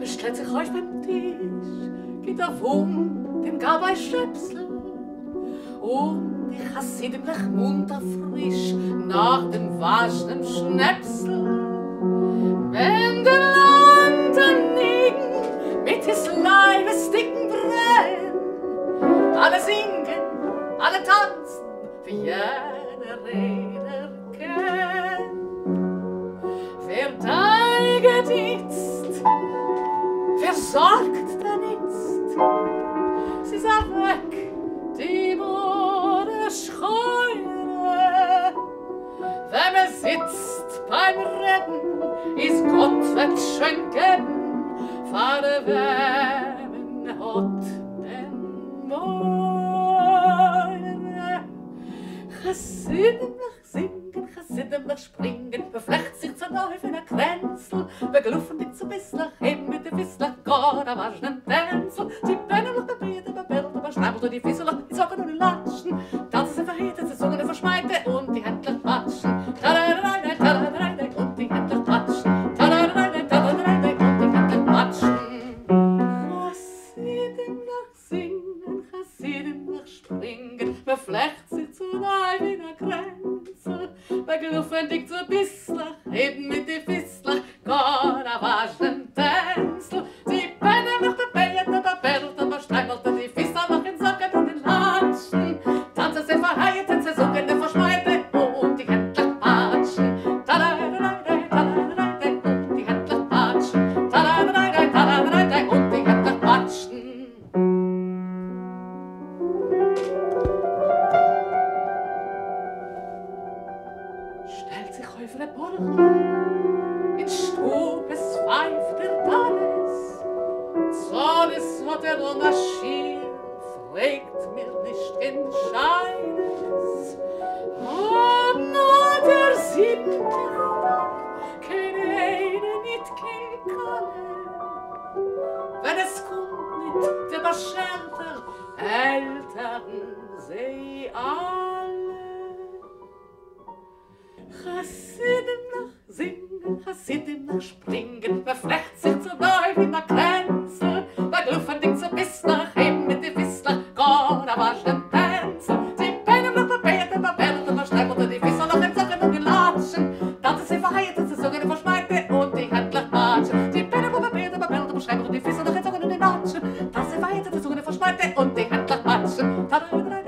stellt sich euch beim Tisch, geht auf dem Gabei Schöpsel. Und ich hasse dem nach munter frisch nach dem waschenen Schnäpsel. Wenn der Land anliegen mit des Leibes dicken Tränen, alle singen, alle tanzen, wie jeder Redner kennt. Wer teiget jetzt, wer sorgt denn jetzt? Sie sagt weg, die Bode scheure. Wenn man sitzt beim Reden, ist Gott wird schön geben, fahre wärmen hat den Meure. Chassidim nach singen, Chassidim nach springen, beflecht sich zur Neuf in der Kränzel, begluffen dich zu Bisslach, hin mit der Bisslach, Gott, da war's nen Tänzel, die Bennen noch bebiert, aber schnappelt die Fisselach, die Socken und die Latschen, tanzen sie verhietet, sie sungen, verschmeite und die Händler quatschen. Und die Händler quatschen. Und die Händler quatschen. Chassidim nach singen, Chassidim nach springen, beflecht sie zu Leib in der Grenze, begluffen dich zu Bisslach, eben mit die Fisslach, Gott, da war's nen Tänzel, die Bennen noch bebiert, aber bellt, aber streimelt die Fisselach noch in Socken und in Latschen, tanzen sie verheitet, sie sungen, die verschmeite und die Händler quatschen. Und die Händler quatschen. Und die Händler quatschen. Stellt sich auf der Borch, in Stub, es pfeift der Tannis. Zornes hat unter Schier, fragt mir nicht in Scheines. Und nur der siebte keine eine nicht kann. Wenn es kommt mit der Beschelter, Eltern sie alle. Chassidim nach singen, Chassidim nach springen, beflecht sich zu Neuf in der Grenze, begluffen dich zu Bisslach, eben mit die Fisslach, Gott, da war's nen Tänzel, die Bennen noch bebiert, aber bellt, aber streimelt die Fisselach noch in Socken und die Latschen, tanzen sie verheitet, sie sungen, die verschmeite und die Händler quatschen, die Bennen noch bebiert, aber bellt, aber streimelt die Fisselach noch in Socken und die Latschen, tanzen sie verheitet, sie sungen, die verschmeite und die Händler quatschen.